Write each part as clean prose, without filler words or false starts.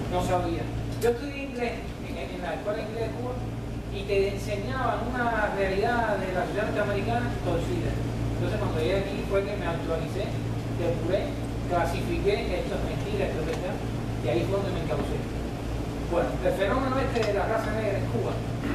no sabía. Yo estudié inglés en la escuela de inglés de Cuba y te enseñaban una realidad de la sociedad norteamericana torcida. Entonces cuando llegué aquí fue que me actualicé, depuré, clasifiqué, esto es mentira, esto es verdad, y ahí fue donde me encaucé. Bueno, el fenómeno este de la raza negra en Cuba,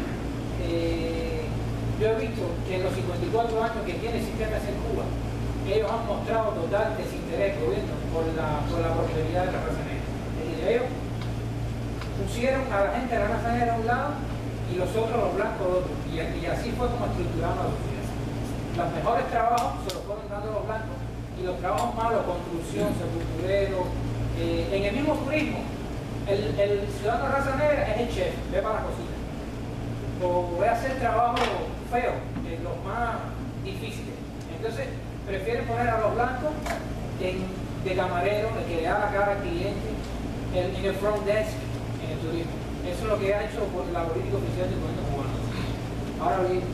yo he visto que en los 54 años que tiene el sistema en Cuba, ellos han mostrado total desinterés del gobierno por la prosperidad de la raza negra. Es decir, ellos pusieron a la gente de la raza negra a un lado y los otros, los blancos, otro. Y así fue como estructuramos la sociedad. Los mejores trabajos se los fueron dando los blancos y los trabajos malos, construcción, sepulturero, en el mismo turismo. El ciudadano de raza negra es el chef, ve para la cocina. O ve a hacer trabajo feo, los más difíciles. Entonces, prefieren poner a los blancos de camarero, el que le da la cara al cliente, en el front desk, en el turismo. Eso es lo que ha hecho por la política oficial del gobierno cubano. Ahora bien,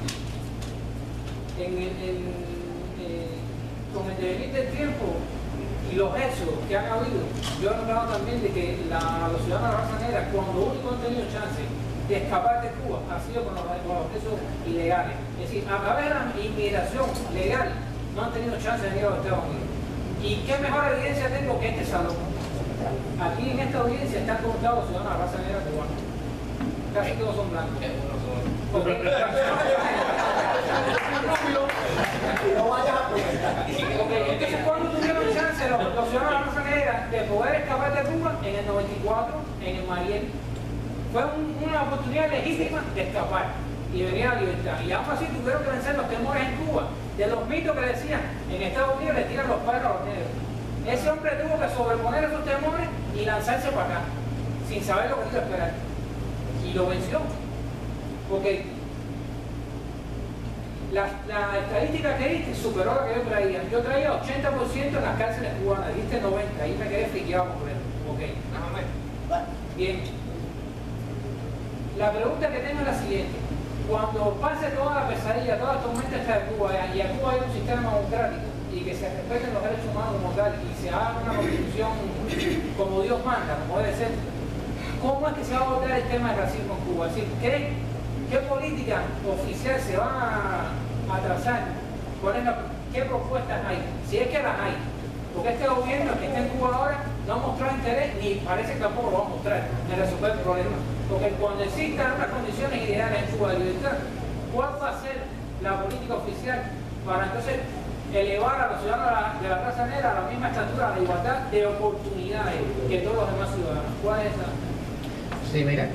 con el devenir del tiempo y los hechos que han habido, yo he notado también de que los ciudadanos de la raza negra, cuando único han tenido chance de escapar de Cuba, ha sido con los presos ilegales. Es decir, a través de la inmigración legal, no han tenido chance de ir a los Estados Unidos. ¿Y qué mejor evidencia tengo que este salón? Aquí en esta audiencia están contados los ciudadanos de la raza negra cubana. Casi todos son blancos. Entonces, ¿cuándo tuvieron chance los ciudadanos de la raza negra de poder escapar de Cuba? En el 94, en el Mariel. Fue una oportunidad legítima de escapar y venir a la libertad. Y aún así tuvieron que vencer los temores en Cuba, de los mitos que decían, en Estados Unidos le tiran los padres a los negros. Ese hombre tuvo que sobreponer esos temores y lanzarse para acá, sin saber lo que iba a esperar. Y lo venció. Porque la estadística que diste superó la que yo traía. Yo traía 80% en las cárceles cubanas, diste 90%, ahí me quedé friqueado por eso. Ok, nada más. Bien. La pregunta que tengo es la siguiente. Cuando pase toda la pesadilla, toda la tormenta está de Cuba, y a Cuba hay un sistema democrático, y que se respeten los derechos humanos como tal, y se haga una constitución como Dios manda, como debe ser, ¿cómo es que se va a abordar el tema del racismo en Cuba? Es decir, ¿qué política oficial se va a trazar? ¿Qué propuestas hay? Si es que las hay. Porque este gobierno que está en Cuba ahora no ha mostrado interés, ni parece que tampoco lo va a mostrar en resolver el problema. Porque cuando existan unas condiciones ideales en Cuba de libertad, ¿cuál va a ser la política oficial para entonces elevar a los ciudadanos de la raza negra a la misma estatura de igualdad de oportunidades que todos los demás ciudadanos? ¿Cuál es esa? Sí, mira.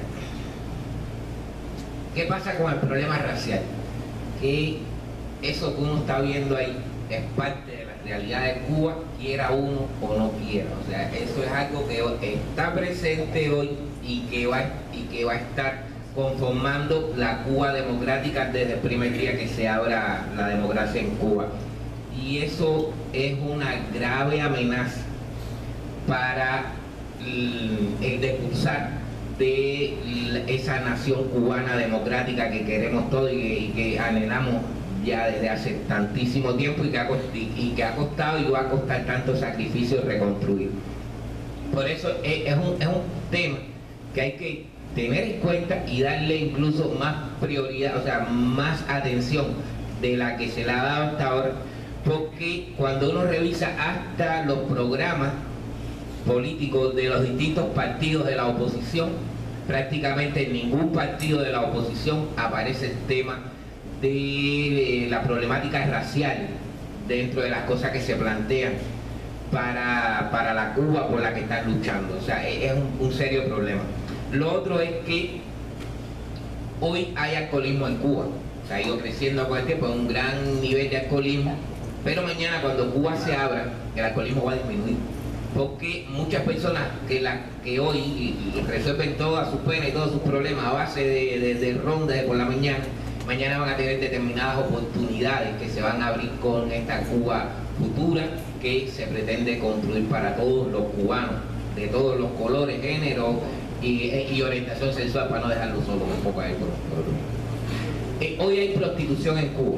¿Qué pasa con el problema racial? Que eso que uno está viendo ahí es parte de la realidad de Cuba, quiera uno o no quiera. O sea, eso es algo que está presente hoy y que va a estar conformando la Cuba democrática desde el primer día que se abra la democracia en Cuba. Y eso es una grave amenaza para el decursar de esa nación cubana democrática que queremos todos y que anhelamos ya desde hace tantísimo tiempo y que ha costado y va a costar tanto sacrificio reconstruir. Por eso es un tema que hay que tener en cuenta y darle incluso más prioridad, o sea, más atención de la que se le ha dado hasta ahora, porque cuando uno revisa hasta los programas políticos de los distintos partidos de la oposición, prácticamente en ningún partido de la oposición aparece el tema de la problemática racial dentro de las cosas que se plantean para la Cuba por la que están luchando. O sea, es un serio problema. Lo otro es que hoy hay alcoholismo en Cuba, o sea, ha ido creciendo con el tiempo, un gran nivel de alcoholismo, pero mañana cuando Cuba se abra, el alcoholismo va a disminuir, porque muchas personas que hoy resuelven todas sus penas y todos sus problemas a base de ron desde por la mañana van a tener determinadas oportunidades que se van a abrir con esta Cuba futura que se pretende construir para todos los cubanos, de todos los colores, géneros y orientación sexual, para no dejarlo solo un poco ahí hoy hay prostitución en Cuba,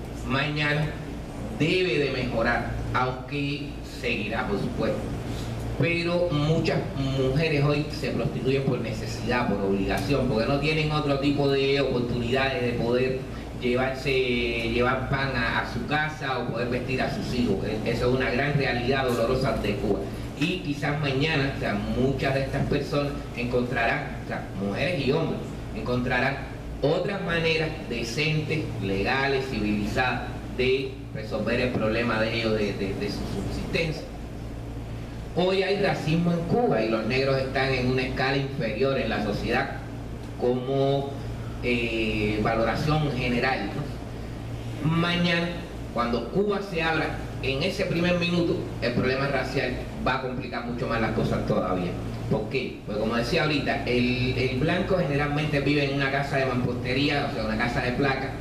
mañana debe de mejorar, aunque seguirá, por supuesto. pero muchas mujeres hoy se prostituyen por necesidad, por obligación, porque no tienen otro tipo de oportunidades de poder llevar pan a su casa o poder vestir a sus hijos. Eso es una gran realidad dolorosa de Cuba. Y quizás mañana, o sea, muchas de estas personas encontrarán, o sea, mujeres y hombres, encontrarán otras maneras decentes, legales, civilizadas de resolver el problema de ellos, de su subsistencia. Hoy hay racismo en Cuba y los negros están en una escala inferior en la sociedad como valoración general, ¿no? Mañana, cuando Cuba se abra, en ese primer minuto, el problema racial va a complicar mucho más las cosas todavía. ¿Por qué? Porque como decía ahorita, el blanco generalmente vive en una casa de mampostería, o sea, una casa de placa,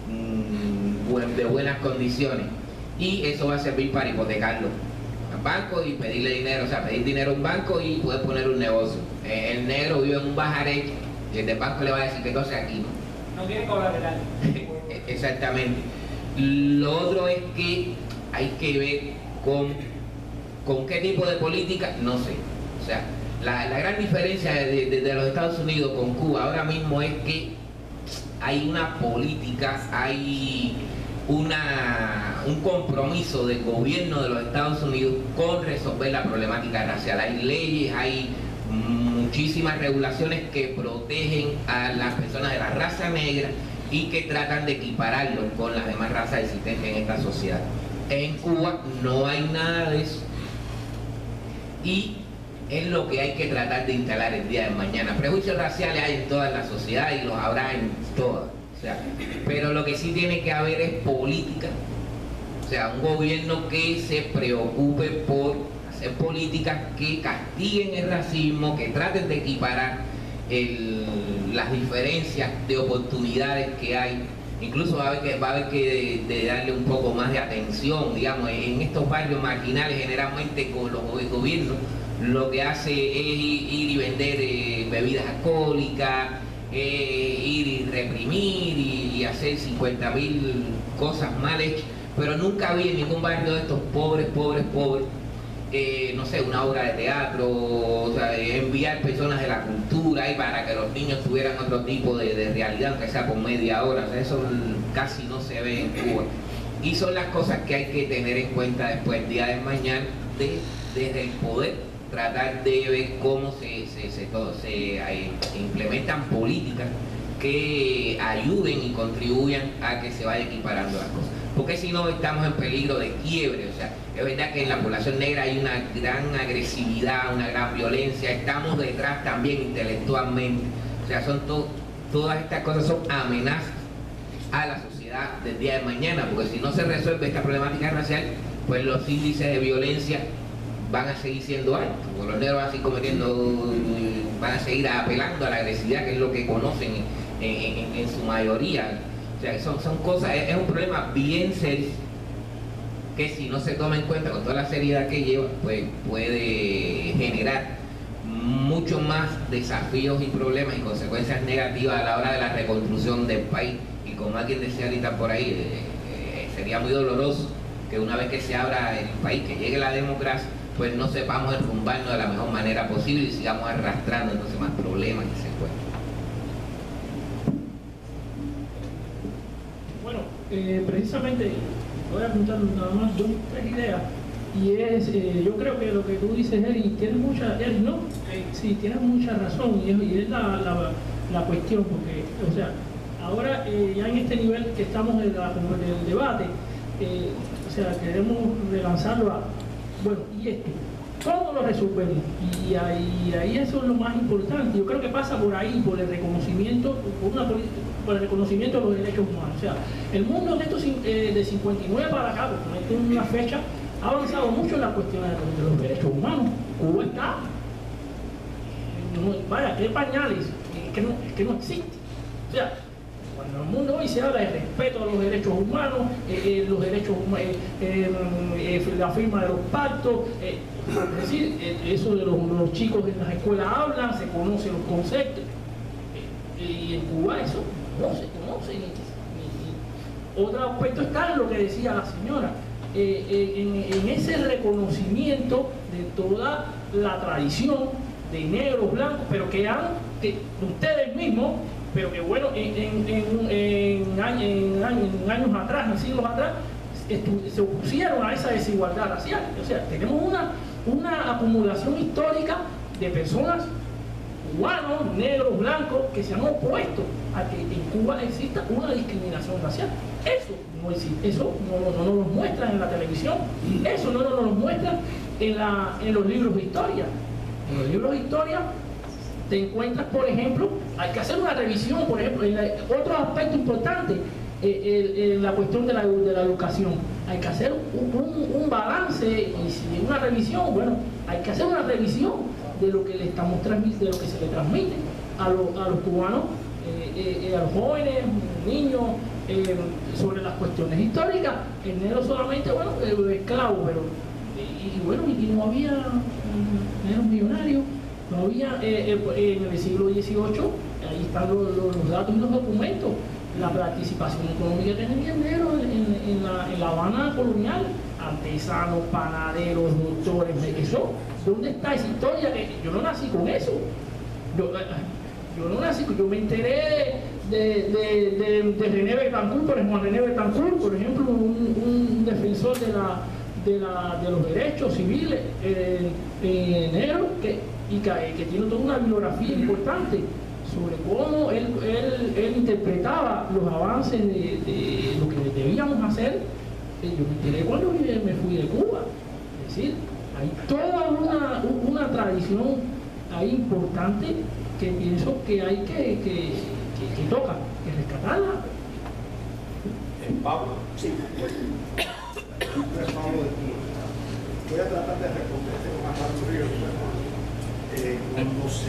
de buenas condiciones, y eso va a servir para hipotecarlo al banco y pedirle dinero, o sea, pedir dinero a un banco y poder poner un negocio. El negro vive en un bajarecho y el del banco le va a decir que entonces aquí no quiere colateral. Exactamente. Lo otro es que hay que ver con qué tipo de política, no sé. O sea, la gran diferencia de los Estados Unidos con Cuba ahora mismo es que hay una política, hay un compromiso del gobierno de los Estados Unidos con resolver la problemática racial. Hay leyes, hay muchísimas regulaciones que protegen a las personas de la raza negra y que tratan de equipararlos con las demás razas existentes en esta sociedad. En Cuba no hay nada de eso y es lo que hay que tratar de instalar el día de mañana. Prejuicios raciales hay en toda la sociedad y los habrá en todas, o sea, pero lo que sí tiene que haber es política, o sea, un gobierno que se preocupe por hacer políticas que castiguen el racismo, que traten de equiparar las diferencias de oportunidades que hay. Incluso va a haber que darle un poco más de atención, digamos, en estos barrios marginales. Generalmente con los gobiernos lo que hace es ir y vender bebidas alcohólicas, ir y reprimir y hacer 50.000 cosas mal hechas, pero nunca vi en ningún barrio de estos pobres, no sé, una obra de teatro, o sea, enviar personas de la cultura y para que los niños tuvieran otro tipo de realidad, aunque sea por media hora. O sea, eso casi no se ve en Cuba. Y son las cosas que hay que tener en cuenta después, el día de mañana, desde el poder, tratar de ver cómo se implementan políticas que ayuden y contribuyan a que se vaya equiparando las cosas. Porque si no estamos en peligro de quiebre. O sea, es verdad que en la población negra hay una gran agresividad, una gran violencia, estamos detrás también intelectualmente. O sea, todas estas cosas son amenazas a la sociedad del día de mañana, porque si no se resuelve esta problemática racial, pues los índices de violencia van a seguir siendo altos, porque los negros van a seguir van a seguir apelando a la agresividad, que es lo que conocen en su mayoría. O sea, son cosas, es un problema bien serio que si no se toma en cuenta con toda la seriedad que lleva, pues puede generar mucho más desafíos y problemas y consecuencias negativas a la hora de la reconstrucción del país. Y como alguien decía ahorita por ahí, sería muy doloroso que una vez que se abra el país, que llegue la democracia, pues no sepamos enrumbarnos de la mejor manera posible y sigamos arrastrando entonces más problemas y secuelas. Precisamente voy a apuntar nada más tres ideas, y es, yo creo que lo que tú dices, Eri, tienes mucha razón, y es la cuestión, porque, o sea, ahora ya en este nivel que estamos del debate, o sea, queremos relanzarlo a, bueno, y esto, ¿cómo lo resolvemos? Y ahí eso es lo más importante. Yo creo que pasa por ahí, por el reconocimiento, por el reconocimiento de los derechos humanos. O sea, el mundo de estos de 59 para acá, porque no hay una fecha, ha avanzado mucho en la cuestión de los derechos humanos. Cuba está, vaya, ¿qué pañales? Es que no existe. O sea, cuando el mundo hoy se habla de respeto a los derechos humanos, los derechos humanos, la firma de los pactos, es decir, eso de los chicos en las escuelas hablan, se conocen los conceptos, y en Cuba eso no se conoce. Otro aspecto está en lo que decía la señora, en ese reconocimiento de toda la tradición de negros, blancos, pero que ustedes mismos, pero que bueno, en años atrás, en siglos atrás, se opusieron a esa desigualdad racial. O sea, tenemos una acumulación histórica de personas, cubanos, negros, blancos, que se han opuesto a que en Cuba exista una discriminación racial. Eso no existe, eso no nos lo muestran en la televisión, eso no nos lo muestran en los libros de historia. En los libros de historia te encuentras, por ejemplo, hay que hacer una revisión, por ejemplo, otro aspecto importante, la cuestión de la educación. Hay que hacer un balance y una revisión. Bueno, hay que hacer una revisión de lo que le estamos transmitiendo, de lo que se le transmite a los cubanos, a los jóvenes, niños, sobre las cuestiones históricas. El negro solamente, bueno, esclavo, pero y no había negros millonarios, no había en el siglo XVIII, ahí están los datos y los documentos, la participación económica que tenía el negro en la Habana colonial, artesanos, panaderos, doctores, eso. ¿Dónde está esa historia? Yo no nací con eso. Yo no nací, yo me enteré de René Betancourt, por ejemplo, René Betancourt, por ejemplo, un defensor de los derechos civiles negros, que tiene toda una bibliografía importante sobre cómo él interpretaba los avances de lo que debíamos hacer. Yo me enteré cuando me fui de Cuba. Es decir, hay toda una tradición ahí importante que pienso que hay que rescatarla. Pablo. Sí. Voy a tratar de responderte con más rápido. Cuando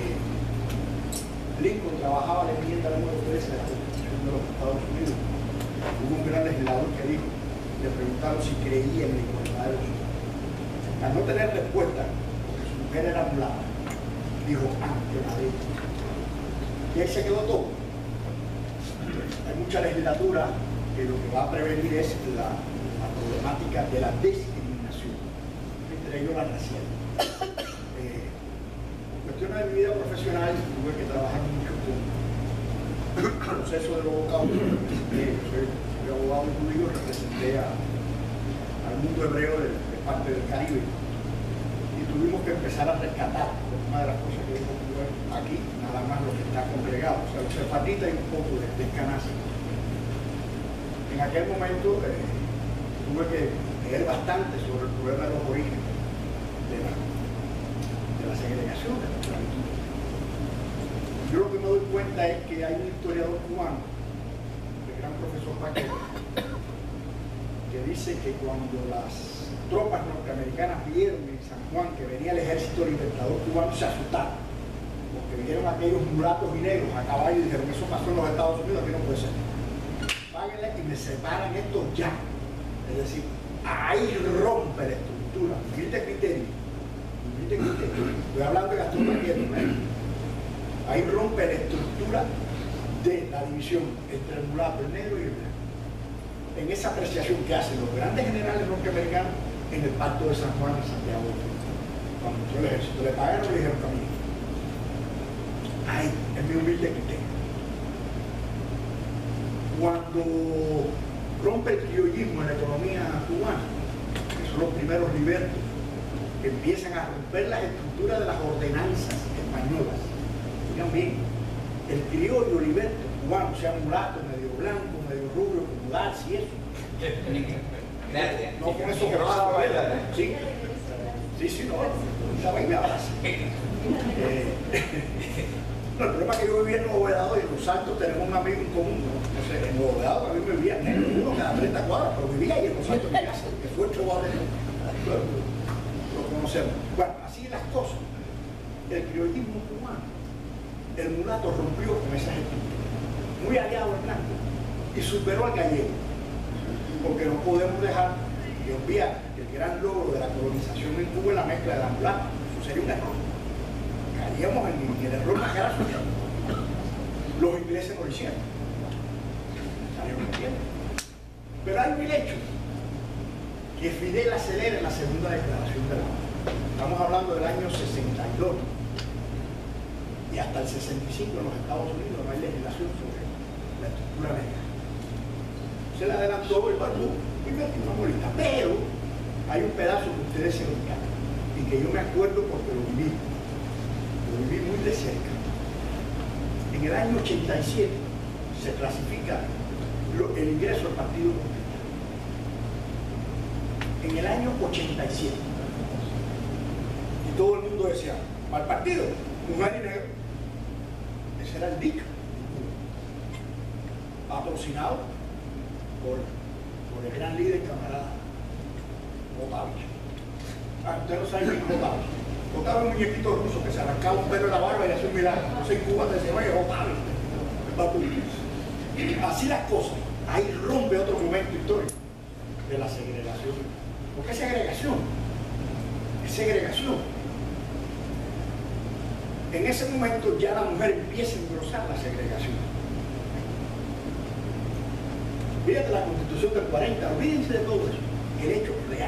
Lincoln trabajaba la enmienda número 13 de la Constitución de los Estados Unidos, hubo un gran legislador que dijo, le preguntaron si creía en la igualdad de los hombres. Al no tener respuesta, porque su mujer era mulata, dijo, ante la ley. Y ahí se quedó todo. Hay mucha legislatura que lo que va a prevenir es la problemática de la discriminación, entre ellos la racial. En cuestiones de mi vida profesional, tuve que trabajar mucho con el proceso del abogado. Soy abogado judío, representé al mundo hebreo de parte del Caribe. Y tuvimos que empezar a rescatar una de las cosas que dijo aquí, nada más lo que está congregado, o sea, los sefarditas y un poco de Canassi. En aquel momento tuve que leer bastante sobre el problema de los orígenes de la segregación, de la esclavitud. Yo lo que me doy cuenta es que hay un historiador cubano, el gran profesor Paquete, que dice que cuando las tropas norteamericanas vieron en San Juan que venía el ejército libertador cubano, se asustaron, porque vieron a aquellos mulatos y negros a caballo y dijeron, eso pasó en los Estados Unidos, aquí no puede ser. Páguenle y me separan esto ya. Es decir, ahí rompe la estructura, humilde criterio. Estoy hablando de Gastón Paquete, ¿no? Ahí rompe la estructura de la división entre el mulato, el negro y el blanco. En esa apreciación que hacen los grandes generales norteamericanos en el Pacto de San Juan de Santiago. Cuando entró el ejército, le pagaron y le dijeron camino. Ahí, es mi humilde criterio. Cuando rompe el criollismo en la economía cubana, que son los primeros libertos, que empiezan a romper las estructuras de las ordenanzas españolas. Digan bien, el criollo liberto cubano, sea mulato, medio blanco, medio rubio, como Darcy y eso. Gracias. No con eso que vas a bailar. Sí, no, esa vaina abraza. No, el problema es que yo vivía en Nuevo Vedado y en Los Altos tenemos un amigo en común, ¿no? Entonces, en Nuevo Vedado también vivía negro, uno cada 30 cuadras, pero vivía ahí en Los Altos de mi casa, que fue el trovador lo conocemos. Bueno, así las cosas. El criollismo cubano, el mulato rompió con esas estructuras, muy aliado al blanco, y superó al gallego, porque no podemos dejar de obviar que el gran logro de la colonización en Cuba es la mezcla de la mulata. Eso sería un error. Caíamos en el error más grave. Los ingleses no lo hicieron. Salieron bien. Pero hay un hecho que Fidel acelera en la segunda declaración de La Habana. Estamos hablando del año 62. Y hasta el 65 en los Estados Unidos no hay legislación sobre la estructura negra. Se le adelantó el Barbú y metió una bolita. Pero hay un pedazo que ustedes se brincan y que yo me acuerdo porque lo viví muy de cerca. En el año 87 se clasifica el ingreso al Partido Comunista. En el año 87. Y todo el mundo decía, para el partido, mujer y negro. Ese era el dicho. Patrocinado por el gran líder camarada Botavich. Usted no sabe quién es Botavich. Botavich es un muñequito ruso que se arrancaba un pelo de la barba y hacía un milagro. Entonces en Cuba te decían, oye, Botavich. Así las cosas. Ahí rompe otro momento histórico de la segregación. ¿Por qué segregación? Es segregación. En ese momento ya la mujer empieza a engrosar la segregación. Fíjate la Constitución del 40, olvídense de todo eso. El hecho real.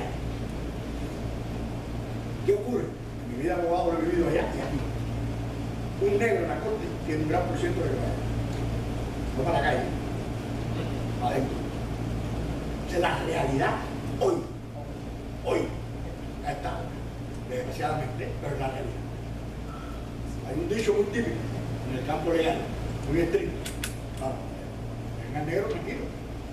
¿Qué ocurre? En mi vida de abogado lo he vivido allá y aquí. Un negro en la corte tiene un gran por ciento de grado. No para la calle, para adentro. Esa es la realidad hoy, ha estado, desgraciadamente, pero es la realidad. Hay un dicho muy típico en el campo legal, muy estricto. Venga el negro tranquilo.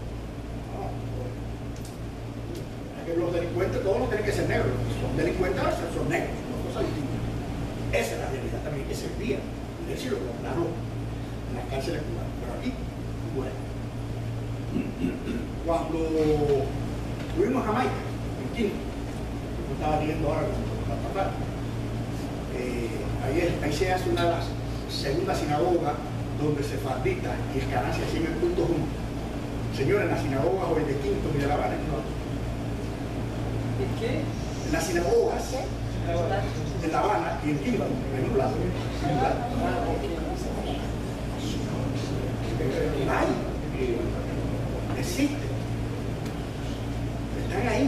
Es que los delincuentes todos no tienen que ser negros. Si son delincuentes, son negros, son cosas distintas. Esa es la realidad también que se veía. Y él sí lo declaró en las cárceles cubanas. Pero aquí, bueno. Cuando fuimos a Jamaica, en Quinto, yo estaba viendo ahora con la papá. Ahí se hace una de las segundas sinagogas donde sefardistas y escanas se hacen el punto juntos. Señores, en las sinagogas hoy de Quinto y de La Habana, ¿En qué? en las sinagogas de La Habana y en Quinto, en un lado. Hay, existen, están ahí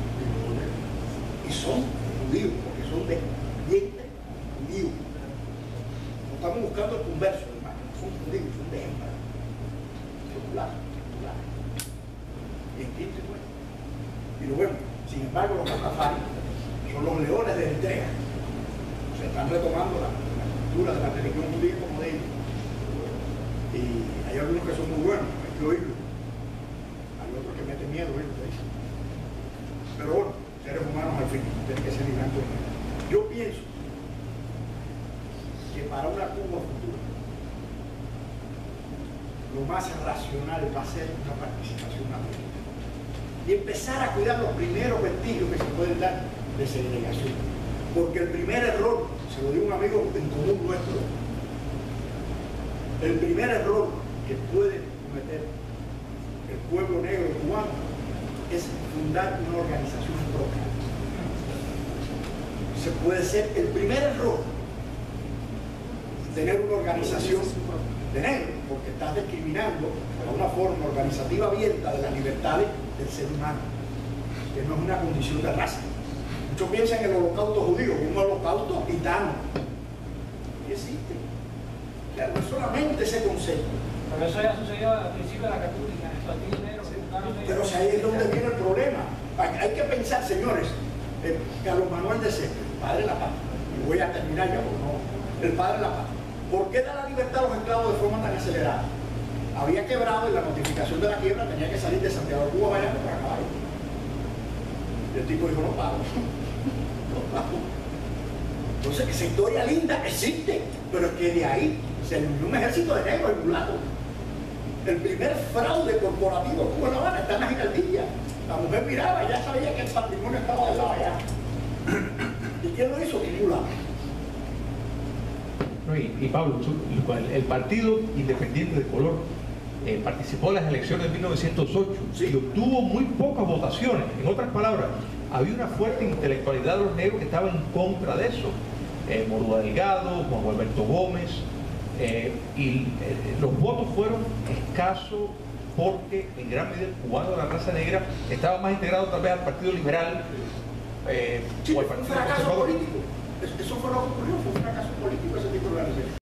y son judíos porque son de vientre judío. No estamos buscando el converso, hermano, son judíos, son de hembra. Popular. Y en Quinto igual. Y lo vemos. Sin embargo, los Rastafari son los leones de Eritrea. Se están retomando la cultura de la religión judía como de ellos. Y hay algunos que son muy buenos, hay que oírlos. Hay otros que meten miedo, ¿eh? Pero bueno, seres humanos al fin, tienen que ser librantes. Yo pienso que para una Cuba futura, lo más racional va a ser una participación abierta. Y empezar a cuidar los primeros vestigios que se pueden dar de segregación. Porque el primer error, se lo digo a un amigo en común nuestro, el primer error que puede cometer el pueblo negro cubano es fundar una organización propia. Se puede ser el primer error tener una organización de negros, porque estás discriminando a una forma organizativa abierta de las libertades del ser humano, que no es una condición de raza. Muchos piensan en el holocausto judío, un holocausto gitano. Y existe. Claro, no es solamente ese concepto. Pero eso ya sucedió al principio de la República, en el Partido Negro. Pero si ahí es donde viene el problema. Hay que pensar, señores, Carlos Manuel de César, el padre de la paz, y voy a terminar ya, porque no, el padre de la paz. ¿Por qué da la libertad a los esclavos de forma tan acelerada? Había quebrado y la notificación de la quiebra tenía que salir de Santiago de Cuba vaya para acabar. Y el tipo dijo, no pago. No pago. Entonces, esa historia linda existe, pero es que de ahí se unió un ejército de negros y mulatos. El primer fraude corporativo en Cuba, La Habana, está en la giraldilla. La mujer miraba, ya sabía que el patrimonio estaba del lado allá. ¿Y quién lo hizo? Un mulato. Y Pablo, el Partido Independiente de Color participó en las elecciones de 1908 y obtuvo muy pocas votaciones. En otras palabras, había una fuerte intelectualidad de los negros que estaban en contra de eso. Morúa Delgado, Juan Alberto Gómez, y los votos fueron escasos porque en gran medida el cubano de la raza negra estaba más integrado tal vez al Partido Liberal, Sí, o el fue un Partido fracaso Conservador. político. Eso fue lo que ocurrió, fue un fracaso político ese tipo de organización.